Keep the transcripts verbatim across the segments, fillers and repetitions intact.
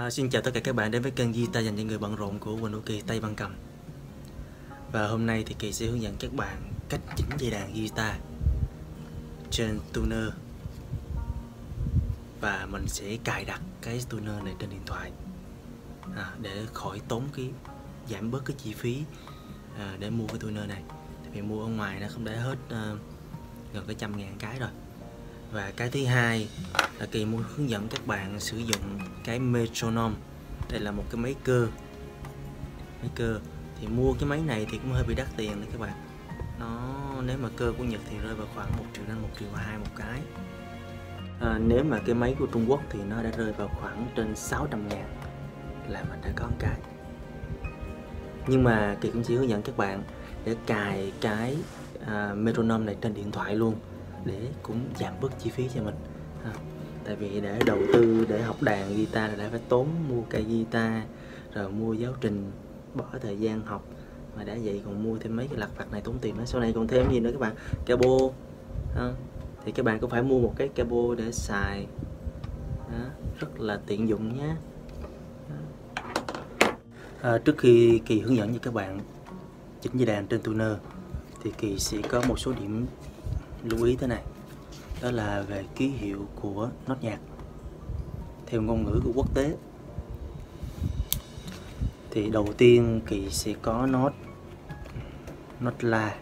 À, xin chào tất cả các bạn đến với kênh guitar dành cho người bận rộn của Quỳnh Kỳ Tây Văn Cầm. Và hôm nay thì Kỳ sẽ hướng dẫn các bạn cách chỉnh dây đàn guitar trên tuner. Và mình sẽ cài đặt cái tuner này trên điện thoại à, để khỏi tốn cái giảm bớt cái chi phí à, để mua cái tuner này. Tại vì mua ở ngoài nó không đã hết uh, gần cái trăm ngàn cái rồi. Và cái thứ hai là Kỳ muốn hướng dẫn các bạn sử dụng cái metronome. Đây là một cái máy cơ máy cơ thì mua cái máy này thì cũng hơi bị đắt tiền đấy các bạn. Nó nếu mà cơ của Nhật thì rơi vào khoảng một triệu đến một triệu hai một cái. À, nếu mà cái máy của Trung Quốc thì nó đã rơi vào khoảng trên sáu trăm ngàn là mình đã có một cái. Nhưng mà Kỳ cũng chỉ hướng dẫn các bạn để cài cái à, metronome này trên điện thoại luôn, để cũng giảm bớt chi phí cho mình à, tại vì để đầu tư để học đàn guitar là đã phải tốn mua cây guitar, rồi mua giáo trình, bỏ thời gian học, mà đã vậy còn mua thêm mấy cái lặt vặt này tốn tiền nữa. Sau này còn thêm gì nữa các bạn, cabo à, thì các bạn cũng phải mua một cái cabo để xài à, rất là tiện dụng nhé. À, trước khi Kỳ hướng dẫn cho các bạn chỉnh dây đàn trên tuner thì Kỳ sẽ có một số điểm lưu ý thế này. Đó là về ký hiệu của nốt nhạc theo ngôn ngữ của quốc tế. Thì đầu tiên Kỳ sẽ có nốt nốt La.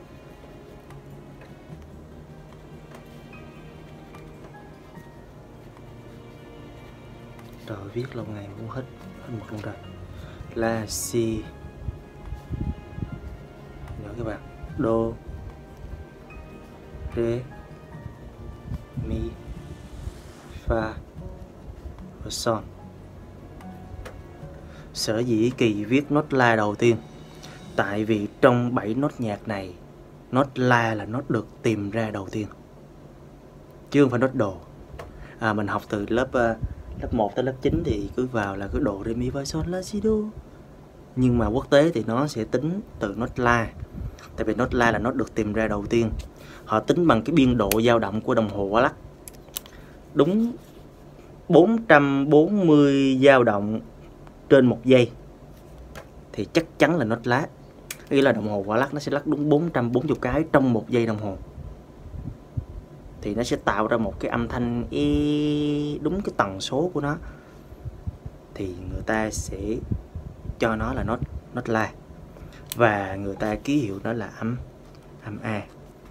Rồi viết lâu ngày cũng hết hết một luôn rồi. La, Si. Nữa các bạn, Do, Re, Mi, Fa và Son. Sở dĩ Kỳ viết nốt La đầu tiên, tại vì trong bảy nốt nhạc này, nốt La là nốt được tìm ra đầu tiên, chứ không phải nốt Đồ. À, mình học từ lớp uh, lớp một tới lớp chín thì cứ vào là cứ Đồ, Re, Mi, Fa, Son, La, Si, Do. Nhưng mà quốc tế thì nó sẽ tính từ nốt La, tại vì nốt La là nốt được tìm ra đầu tiên. Họ tính bằng cái biên độ dao động của đồng hồ quả lắc. Đúng bốn trăm bốn mươi dao động trên một giây thì chắc chắn là nốt lá. Nghĩa là đồng hồ quả lắc nó sẽ lắc đúng bốn trăm bốn mươi cái trong một giây đồng hồ, thì nó sẽ tạo ra một cái âm thanh y đúng cái tần số của nó, thì người ta sẽ cho nó là nốt nốt La, và người ta ký hiệu nó là âm âm A.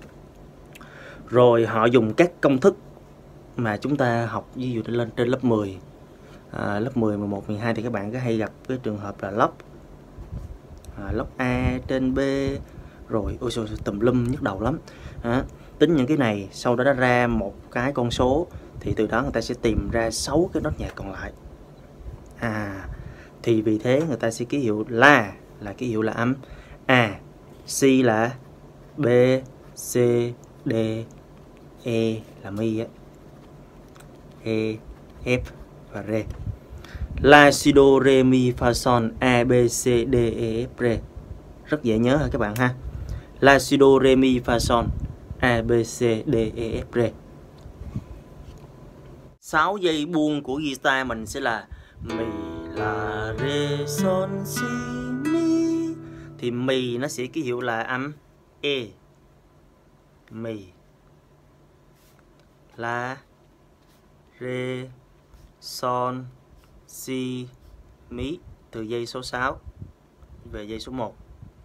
Rồi họ dùng các công thức mà chúng ta học, ví dụ lên trên lớp mười, à, lớp mười, mười một, mười hai thì các bạn có hay gặp cái trường hợp là log à, log A trên B, rồi ôi trời, tùm lum nhức đầu lắm à, tính những cái này, sau đó nó ra một cái con số, thì từ đó người ta sẽ tìm ra sáu cái nốt nhạc còn lại. À, thì vì thế người ta sẽ ký hiệu La là ký hiệu là âm A, Si là B, C, D, E là Mi á, E, F và Re. La, Si, Do, Re, Mi, Fa, Son, A, B, C, D, E, F, Re. Rất dễ nhớ hả các bạn ha. La, Si, Do, Re, Mi, Fa, Son, A, B, C, D, E, F, Re. sáu giây buông của guitar mình sẽ là Mi, La, Re, Son, Si, Mi. Thì Mi nó sẽ ký hiệu là âm E. Mi, La, Re, Son, Si, Mi, từ giây số sáu về giây số một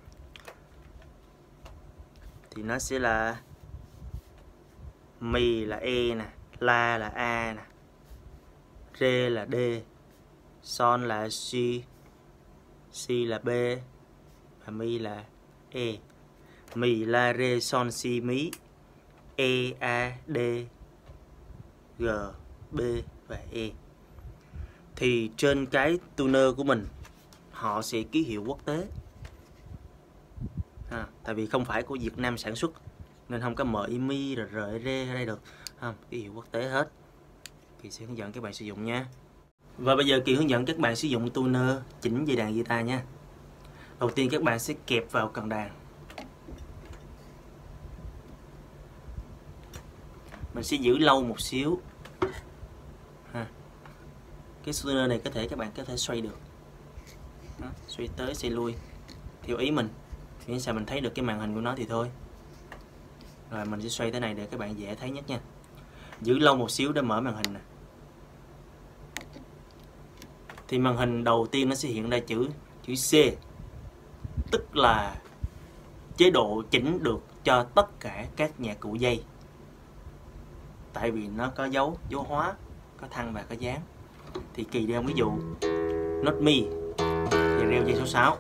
thì nó sẽ là Mi là E nè, La là A nè, Re là D, Son là Si, Si là B và Mi là E. Mi, La, Re, Son, Si, Mi, E, A, D, G, B và E. Thì trên cái tuner của mình họ sẽ ký hiệu quốc tế à, tại vì không phải của Việt Nam sản xuất nên không có M, Mi rồi R, Re ở đây được, không, ký hiệu quốc tế hết. Kỳ sẽ hướng dẫn các bạn sử dụng nha. Và bây giờ Kỳ hướng dẫn các bạn sử dụng tuner chỉnh dây đàn guitar nha. Đầu tiên các bạn sẽ kẹp vào cần đàn. Mình sẽ giữ lâu một xíu ha. cái tuner này có thể các bạn có thể xoay được. Đó, xoay tới xoay lui theo ý mình, miễn sao mình thấy được cái màn hình của nó thì thôi. Rồi mình sẽ xoay thế này để các bạn dễ thấy nhất nha. Giữ lâu một xíu để mở màn hình nè. Thì màn hình đầu tiên nó sẽ hiện ra chữ chữ C, tức là chế độ chỉnh được cho tất cả các nhạc cụ dây. Tại vì nó có dấu dấu hóa, có thăng và có dáng. Thì Kỳ đem ví dụ nốt mi thì reo dây số sáu,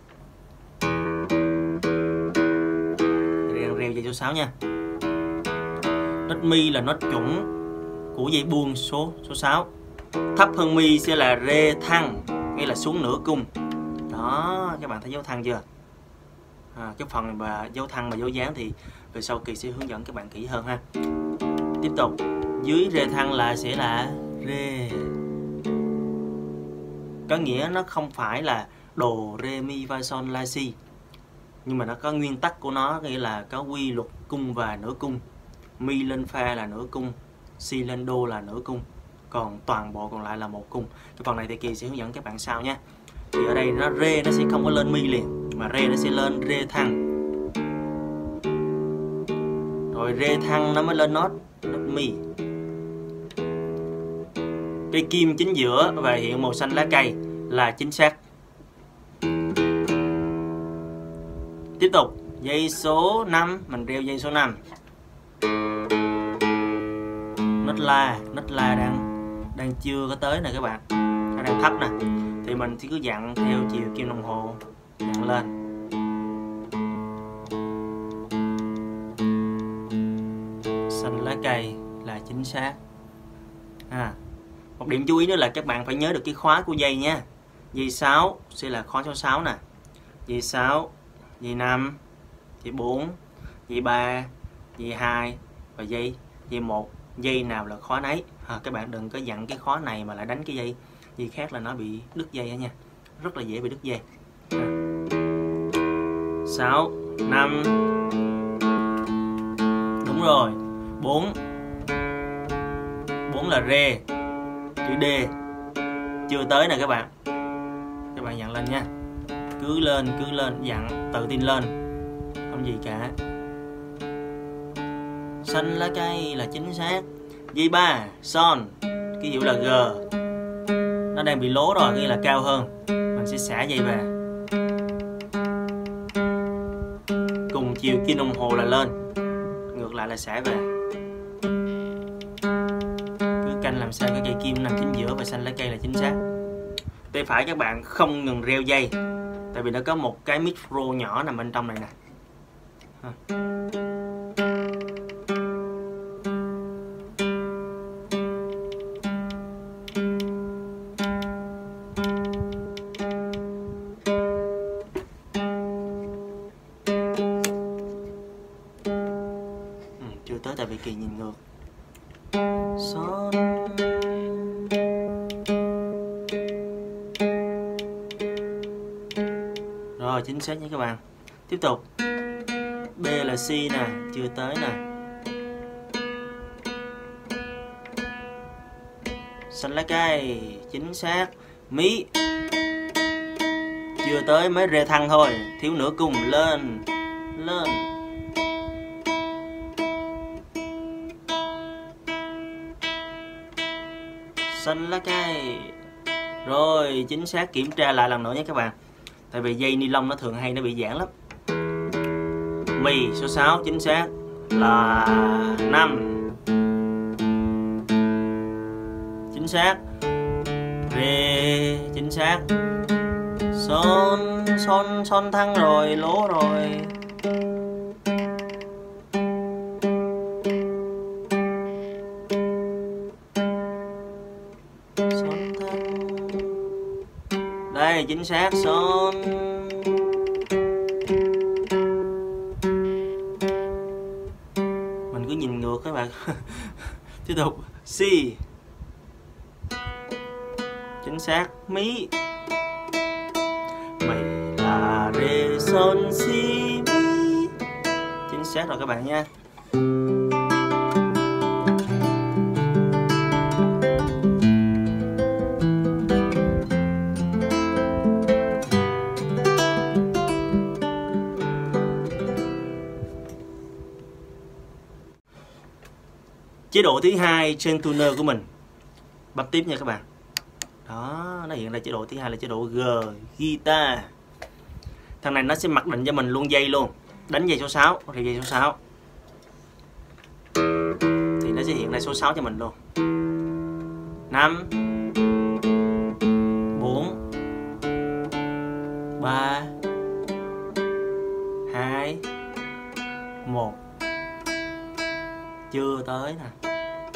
reo, reo dây số sáu nha. Nốt mi là nốt chuẩn của dây buông số số sáu. Thấp hơn mi sẽ là rê thăng, nghĩa là xuống nửa cung. Đó, các bạn thấy dấu thăng chưa? À, cái phần mà dấu thăng và dấu dáng thì về sau Kỳ sẽ hướng dẫn các bạn kỹ hơn ha. Tiếp tục, dưới rê thăng là sẽ là rê. Có nghĩa nó không phải là đồ rê mi fa son la si, nhưng mà nó có nguyên tắc của nó, nghĩa là có quy luật cung và nửa cung. Mi lên fa là nửa cung, si lên đô là nửa cung, còn toàn bộ còn lại là một cung. Cái phần này thì Kỳ sẽ hướng dẫn các bạn sau nha. Thì ở đây nó rê nó sẽ không có lên mi liền, mà rê nó sẽ lên rê thăng, rồi rê thăng nó mới lên nốt nốt mi. Cây kim chính giữa và hiện màu xanh lá cây là chính xác. Tiếp tục, dây số năm, mình reo dây số năm. Nốt la, nốt la đang đang chưa có tới nè các bạn, nó đang thấp nè. Thì mình chỉ cứ dặn theo chiều kim đồng hồ, dặn lên. Xanh lá cây là chính xác. À, một điểm chú ý nữa là các bạn phải nhớ được cái khóa của dây nha. Dây sáu sẽ là khóa số sáu nè. Dây sáu, dây năm, dây bốn, dây ba, dây hai và dây dây một. Dây nào là khóa nấy. À, các bạn đừng có dặn cái khóa này mà lại đánh cái dây dây khác là nó bị đứt dây nha. Rất là dễ bị đứt dây. sáu, năm. Đúng rồi. bốn. bốn là rê. Chữ D chưa tới nè các bạn. Các bạn dặn lên nha. Cứ lên, cứ lên, dặn, tự tin lên. Không gì cả. Xanh lá cây là chính xác. Dây ba, son, ký hiệu là G. Nó đang bị lố rồi, nghĩa là cao hơn. Mình sẽ xả dây về. Cùng chiều kim đồng hồ là lên, ngược lại là xả về. Cứ canh làm sao cái cây kim nằm chính giữa và xanh lá cây là chính xác. Tay phải các bạn không ngừng reo dây, tại vì nó có một cái micro nhỏ nằm bên trong này nè. Ừ, chưa tới tại vì Kỳ nhìn ngược. Son. Rồi, chính xác nha các bạn. Tiếp tục. B là C nè, chưa tới nè. Xanh lá cây, chính xác. Mí chưa tới, mới rê thăng thôi, thiếu nửa cung, lên, lên. Xanh lá cây. Rồi, chính xác, kiểm tra lại lần nữa nhé các bạn. Tại vì dây ni lông nó thường hay nó bị giãn lắm. Mi số sáu chính xác là năm. Chính xác. Rê chính xác. Son son son thăng rồi, lố rồi. Son thăng. Đây chính xác, son. Mình cứ nhìn ngược các bạn. Tiếp tục. C chính xác. Mí mày là rê son si mi. Chính xác rồi các bạn nha. chế độ thứ hai trên tuner của mình. Bấm tiếp nha các bạn. Đó, nó hiện ra chế độ thứ hai là chế độ G guitar. Thằng này nó sẽ mặc định cho mình luôn dây luôn. Đánh dây số sáu thì dây số sáu thì nó sẽ hiện ra số sáu cho mình luôn. Năm, bốn, ba, hai, một. Chưa tới nè.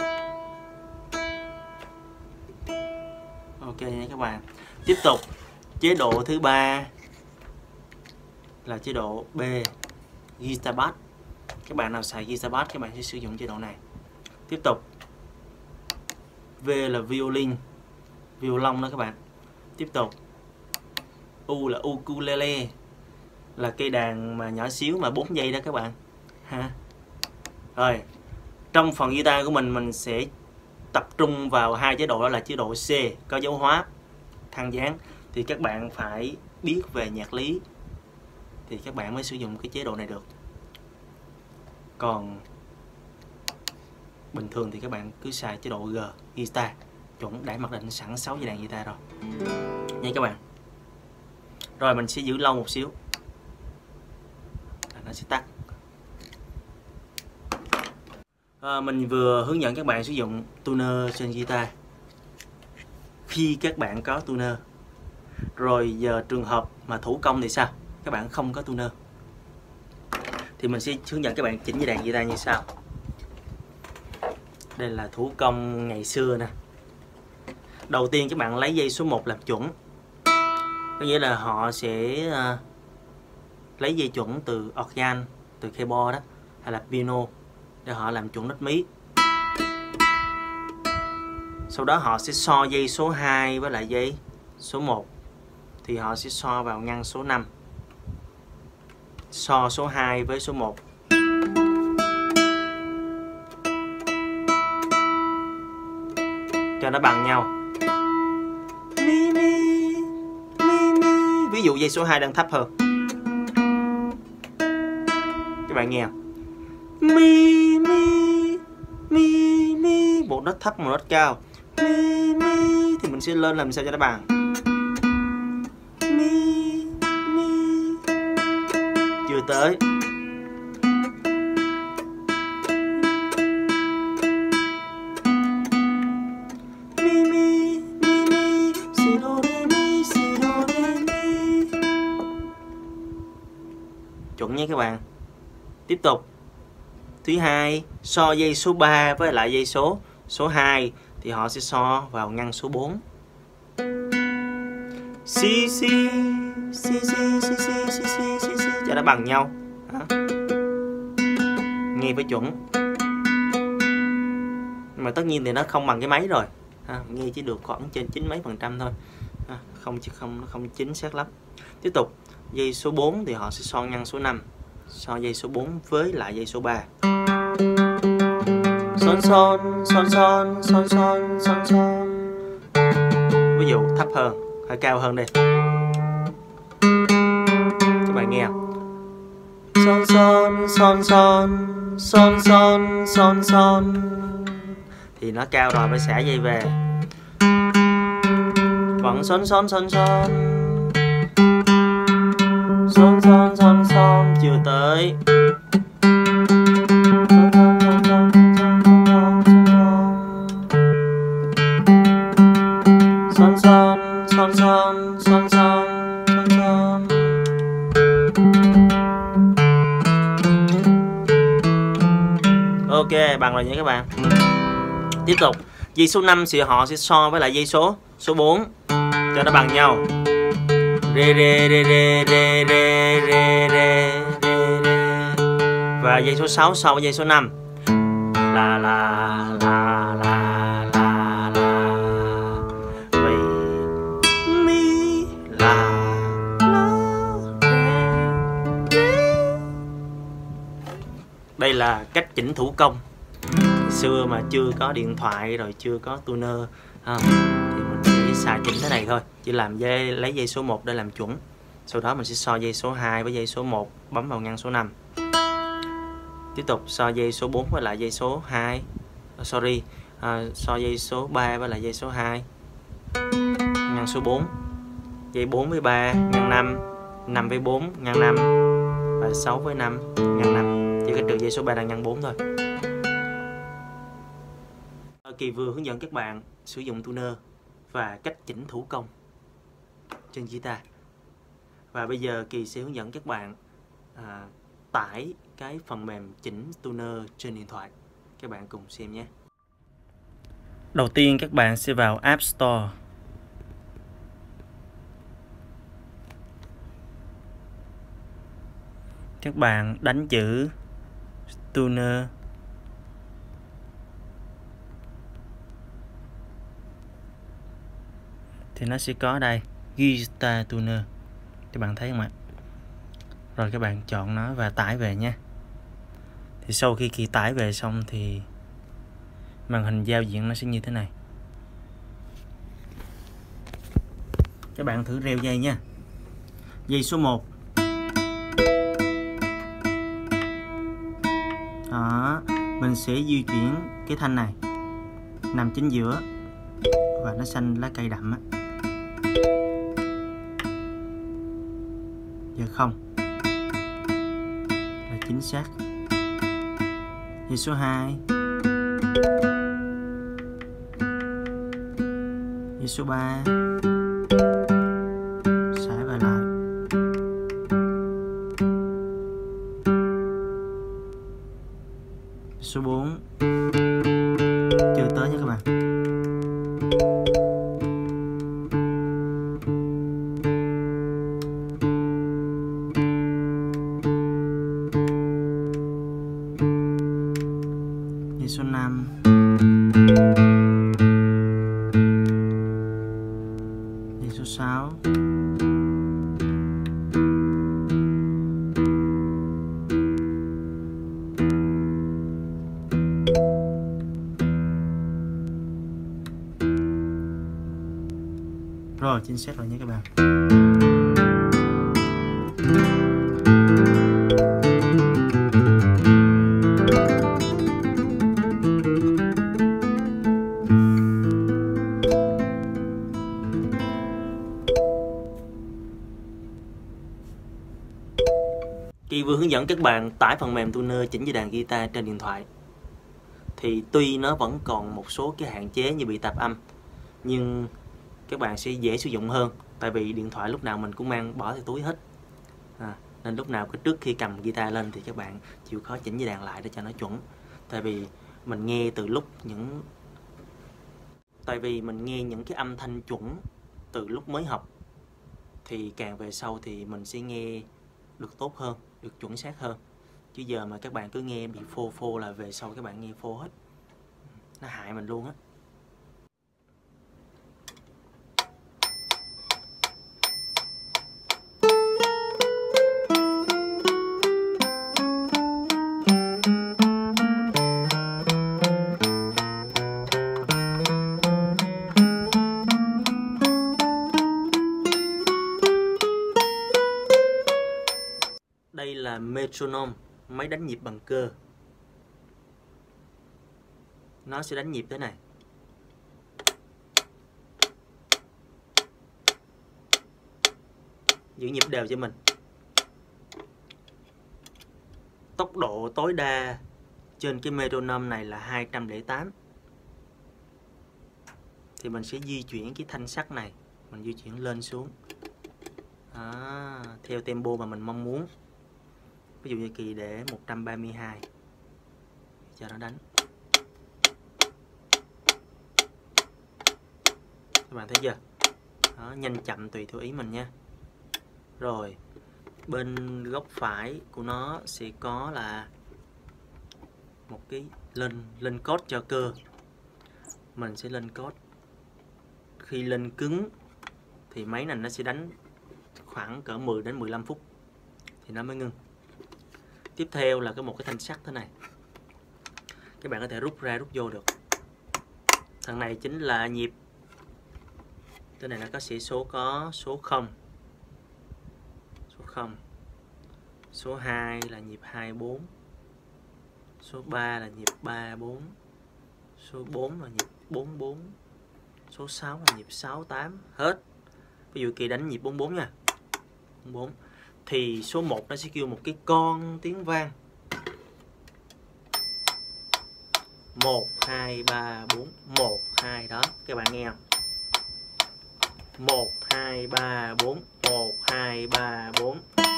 Ok nha các bạn. Tiếp tục chế độ thứ ba là chế độ B, guitar bass. Các bạn nào xài guitar bass các bạn sẽ sử dụng chế độ này. Tiếp tục V là violin, violon đó các bạn. Tiếp tục U là ukulele, là cây đàn mà nhỏ xíu mà bốn giây đó các bạn ha. Rồi, trong phần guitar của mình mình sẽ tập trung vào hai chế độ, đó là chế độ C có dấu hóa thang dáng. Thì các bạn phải biết về nhạc lý thì các bạn mới sử dụng cái chế độ này được. Còn bình thường thì các bạn cứ xài chế độ G guitar, chuẩn đã mặc định sẵn sáu dây đàn guitar rồi nha các bạn. Rồi mình sẽ giữ lâu một xíu là nó sẽ tắt. À, mình vừa hướng dẫn các bạn sử dụng tuner trên guitar. Khi các bạn có tuner rồi, giờ trường hợp mà thủ công thì sao? Các bạn không có tuner thì mình sẽ hướng dẫn các bạn chỉnh dây đàn guitar như sau. Đây là thủ công ngày xưa nè. Đầu tiên các bạn lấy dây số một làm chuẩn. Có nghĩa là họ sẽ uh, lấy dây chuẩn từ organ, từ keyboard đó, hay là piano để họ làm chuẩn nốt mí. Sau đó họ sẽ so dây số hai với lại dây số một. Thì họ sẽ so vào ngăn số năm. So số hai với số một. Cho nó bằng nhau. Mi, mi, mi, mi. Ví dụ dây số hai đang thấp hơn. Các bạn nghe không? Mi, mi, mi, mi. Một nốt thấp, một nốt cao. Mi, mi. Thì mình sẽ lên làm sao cho nó bằng. Mi, mi. Chưa tới. Mi, mi, mi, mi. Si, do, re, mi, si, do, re, mi. Chuẩn nha các bạn. Tiếp tục. Thứ hai, so dây số ba với lại dây số số hai thì họ sẽ so vào ngăn số bốn. Si si si si si si si si si si cho nó bằng nhau. Đó. Nghe phải chuẩn. Nhưng mà tất nhiên thì nó không bằng cái máy rồi. À, nghe chỉ được khoảng trên chín mấy phần trăm thôi. À, không chứ không nó không chính xác lắm. Tiếp tục, dây số bốn thì họ sẽ so ngăn số năm. So dây số bốn với lại dây số ba. Son son son son son son son son. Ví dụ thấp hơn hay cao hơn đây. Các bạn nghe không? Son son son son son son son son. Thì nó cao rồi mới xả dây về. Vẫn son son son son. Son son son son chưa tới. Son son son son son son son son. Ok, bằng rồi nha các bạn. Tiếp tục, dây số năm thì họ sẽ so với lại dây số số bốn cho nó bằng nhau. Re re re re re re re re re. Và dây số sáu so với dây số năm. La la la la la la. Mi mi la la re. Đây là cách chỉnh thủ công. Xưa mà chưa có điện thoại rồi chưa có tuner à, thì mình chỉ xài chỉnh thế này thôi, chỉ làm dây lấy dây số một để làm chuẩn. Sau đó mình sẽ so dây số hai với dây số một, bấm vào ngăn số năm. Tiếp tục so dây số bốn với lại dây số hai, sorry à, so dây số ba với lại dây số hai, nhân số bốn, dây bốn với ba nhân năm, năm với bốn nhân năm và sáu với năm nhân năm, chỉ cách trừ dây số ba đang nhân bốn thôi. Kỳ vừa hướng dẫn các bạn sử dụng tuner và cách chỉnh thủ công trên guitar. Và bây giờ Kỳ sẽ hướng dẫn các bạn à, tải cái phần mềm chỉnh tuner trên điện thoại. Các bạn cùng xem nhé. Đầu tiên các bạn sẽ vào App Store. Các bạn đánh chữ tuner. Thì nó sẽ có đây Guitar Tuner. Các bạn thấy không ạ? Rồi các bạn chọn nó và tải về nha. Thì sau khi Kỳ tải về xong thì màn hình giao diện nó sẽ như thế này. Các bạn thử reo dây nha. Dây số một. Đó, mình sẽ di chuyển cái thanh này nằm chính giữa và nó xanh lá cây đậm á. Giờ không là chính xác. Dây số hai, dây số ba, xả vào lại. Dây số bốn chưa tới nha các bạn. Dây số năm, dây số sáu, rồi chính xác rồi nhé các bạn. Kỳ vừa hướng dẫn các bạn tải phần mềm tuner chỉnh dây đàn guitar trên điện thoại. Thì tuy nó vẫn còn một số cái hạn chế như bị tạp âm, nhưng các bạn sẽ dễ sử dụng hơn. Tại vì điện thoại lúc nào mình cũng mang bỏ theo túi hết à, nên lúc nào trước khi cầm guitar lên thì các bạn chịu khó chỉnh dây đàn lại để cho nó chuẩn. Tại vì mình nghe từ lúc những Tại vì mình nghe những cái âm thanh chuẩn từ lúc mới học, thì càng về sau thì mình sẽ nghe được tốt hơn, được chuẩn xác hơn. Chứ giờ mà các bạn cứ nghe bị phô phô là về sau các bạn nghe phô hết, nó hại mình luôn á. Đây là metronome, máy đánh nhịp bằng cơ. Nó sẽ đánh nhịp thế này. Giữ nhịp đều cho mình. Tốc độ tối đa trên cái metronome này là hai trăm lẻ tám. Thì mình sẽ di chuyển cái thanh sắt này, mình di chuyển lên xuống à, theo tempo mà mình mong muốn. Ví dụ như Kỳ để một trăm ba mươi hai cho nó đánh. Các bạn thấy chưa? Đó, nhanh chậm tùy theo ý mình nha. Rồi bên góc phải của nó sẽ có là một cái lên lên code cho cơ. Mình sẽ lên code. Khi lên cứng thì máy này nó sẽ đánh khoảng cỡ mười đến mười lăm phút thì nó mới ngưng. Tiếp theo là có một cái thanh sắt thế này. Các bạn có thể rút ra rút vô được. Thằng này chính là nhịp. Cái này nó có sĩ số, có số không, số không, số hai là nhịp hai bốn, số ba là nhịp ba bốn, số bốn là nhịp bốn bốn, số sáu là nhịp sáu tám, hết. Ví dụ Kỳ đánh nhịp bốn bốn nha, bốn bốn thì số một nó sẽ kêu một cái con tiếng vang. một hai ba bốn, một hai đó, các bạn nghe không? một hai ba bốn, một hai ba bốn.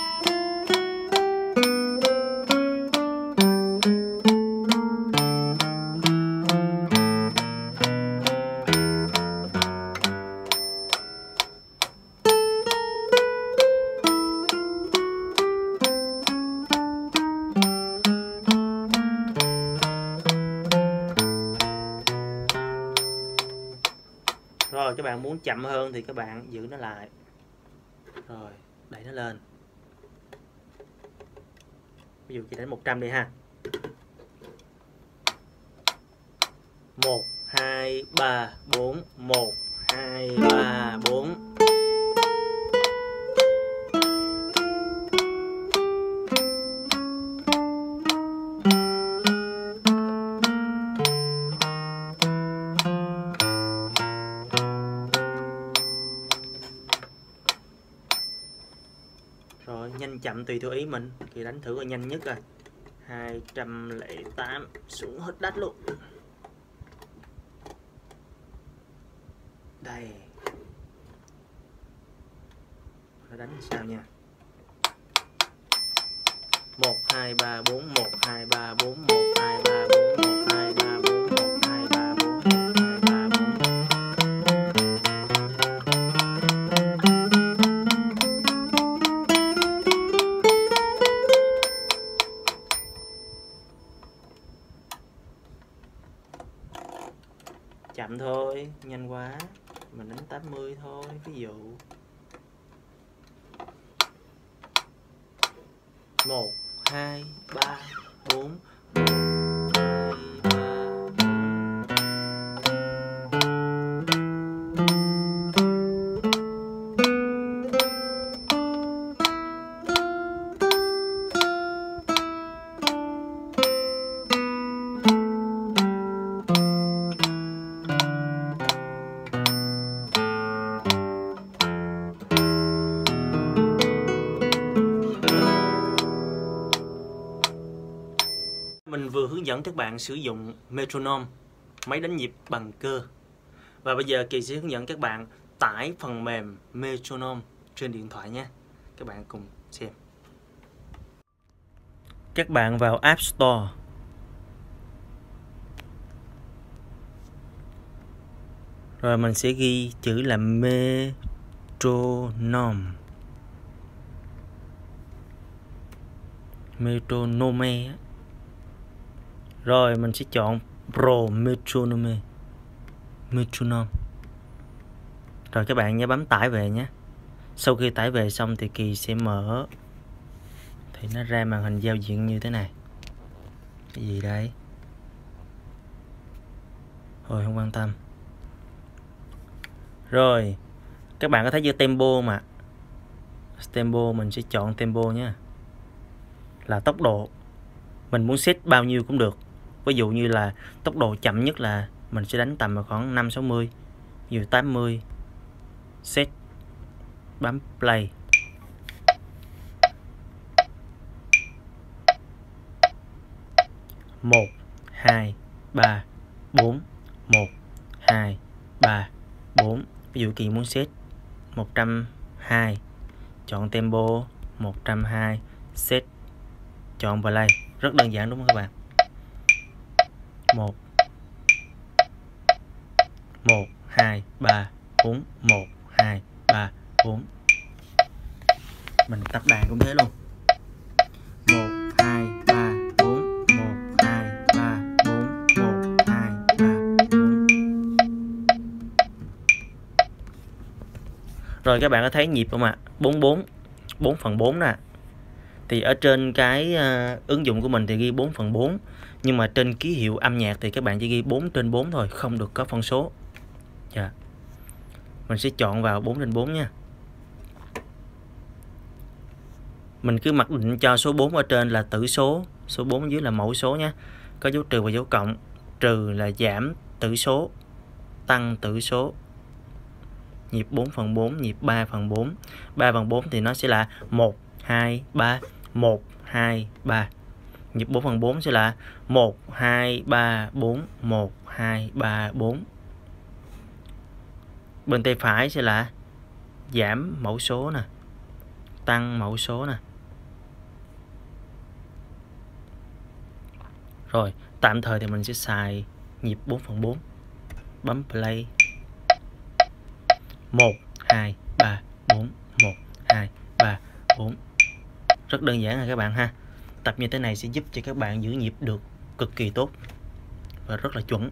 Rồi các bạn muốn chậm hơn thì các bạn giữ nó lại. Rồi, đẩy nó lên. Ví dụ chỉ đánh một trăm đi ha. một hai ba bốn, một hai ba bốn. Rồi nhanh chậm tùy theo ý mình, thì đánh thử là nhanh nhất rồi. hai trăm lẻ tám xuống hết đất luôn. Đây. Nó đánh sao nha. một hai ba bốn, một hai ba bốn, một hai ba bốn, một hai ba bốn, một hai ba bốn, một hai ba bốn. Chậm thôi, nhanh quá mình đánh tám mươi thôi, ví dụ một hai ba bốn, một hai ba. Mình vừa hướng dẫn các bạn sử dụng metronome, máy đánh nhịp bằng cơ. Và bây giờ Kỳ sẽ hướng dẫn các bạn tải phần mềm metronome trên điện thoại nhé. Các bạn cùng xem. Các bạn vào App Store. Rồi mình sẽ ghi chữ là metronome. Metronome. Rồi mình sẽ chọn Pro Metronome. Metronome. Rồi các bạn nhớ bấm tải về nhé. Sau khi tải về xong thì Kỳ sẽ mở. Thì nó ra màn hình giao diện như thế này. Cái gì đây? Rồi không quan tâm. Rồi các bạn có thấy chưa, tempo mà. Tempo mình sẽ chọn tempo nhé. Là tốc độ. Mình muốn set bao nhiêu cũng được. Ví dụ như là tốc độ chậm nhất là mình sẽ đánh tầm khoảng năm sáu mươi, ví dụ tám mươi. Set. Bấm play. một hai ba bốn, một hai ba bốn. Ví dụ Kỳ muốn set một trăm hai, chọn tempo một trăm hai, set, chọn play. Rất đơn giản đúng không các bạn? một một hai ba bốn, một hai ba bốn. Mình tập đàn cũng thế luôn. một hai ba bốn, một hai ba bốn, một hai ba bốn. Rồi các bạn có thấy nhịp không ạ? bốn bốn, bốn phần bốn nè. Thì ở trên cái uh, ứng dụng của mình thì ghi bốn phần bốn. Nhưng mà trên ký hiệu âm nhạc thì các bạn chỉ ghi bốn trên bốn thôi, không được có phân số. Dạ. Mình sẽ chọn vào bốn trên bốn nha. Mình cứ mặc định cho số bốn ở trên là tử số, số bốn ở dưới là mẫu số nhé. Có dấu trừ và dấu cộng. trừ là giảm tử số, tăng tử số. Nhịp bốn phần bốn, nhịp ba phần bốn. ba phần bốn thì nó sẽ là một, hai, ba, một, hai, ba. Nhịp bốn phần bốn sẽ là một, hai, ba, bốn, một, hai, ba, bốn. Bên tay phải sẽ là giảm mẫu số nè, tăng mẫu số nè. Rồi, tạm thời thì mình sẽ xài nhịp bốn phần bốn. Bấm play. một, hai, ba, bốn, một, hai, ba, bốn. Rất đơn giản rồi các bạn ha. Tập như thế này sẽ giúp cho các bạn giữ nhịp được cực kỳ tốt và rất là chuẩn.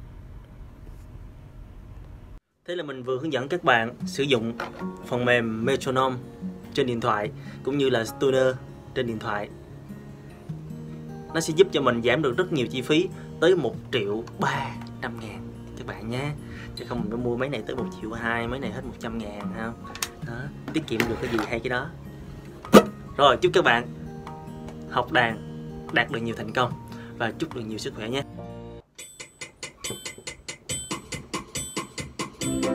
Thế là mình vừa hướng dẫn các bạn sử dụng phần mềm Metronome trên điện thoại cũng như là Tuner trên điện thoại. Nó sẽ giúp cho mình giảm được rất nhiều chi phí, tới một triệu ba trăm ngàn các bạn nhé. Chứ không mình phải mua mấy này tới một triệu hai, mấy này hết một trăm ngàn không? Đó, tiết kiệm được cái gì hay cái đó. Rồi, chúc các bạn học đàn đạt được nhiều thành công và chúc được nhiều sức khỏe nhé.